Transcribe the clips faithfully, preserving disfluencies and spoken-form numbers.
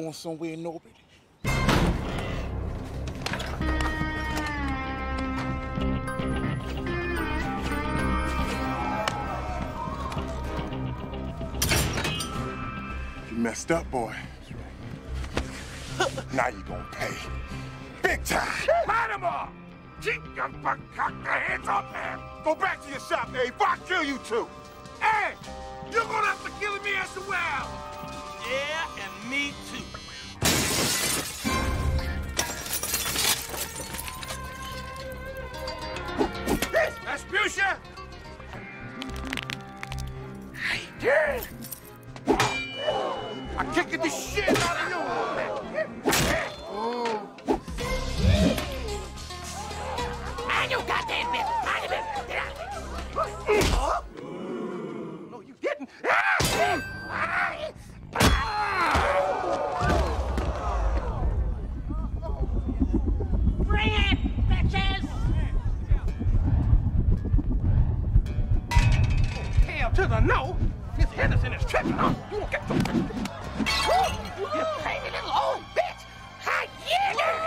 going somewhere in Norbit? You messed up, boy. Now you gonna pay. Big time! Light him up! Keep your fuck cock the hands off him! Go back to your shop, Abe, before I kill you two! Hey! You're gonna have to kill me as well! Yeah, and me too. Rasputia! Hey, dude! I'm kicking the shit out of you! Man, you goddamn bitch! Mind your business! Get out of here! Huh? No, you didn't! Bring it, bitches! Hell to the no! Miss Henderson is tripping on you. You get the... You crazy little old bitch! How you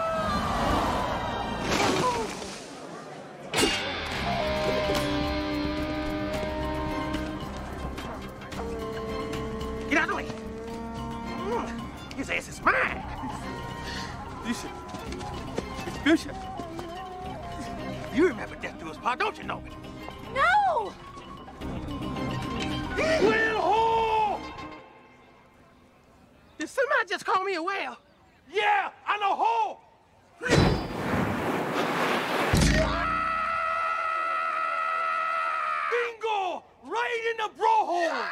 Get out of the way! Mm, his ass is mine! Listen, Rasputia, you remember Death to Us Pa, don't you, Norbit? No! Whale hole! Did somebody just call me a whale? Yeah, I know who! Bingo! Right in the bro hole!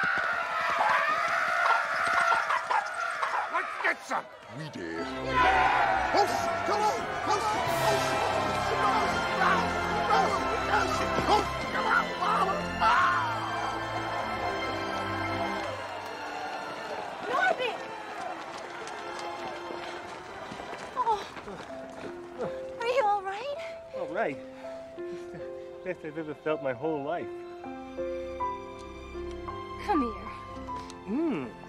Let's get some! We did. Oh, come on! Oh, come on! Norbit! Oh. Are you all right? All right. Best I've ever felt my whole life. Come here. Mmm.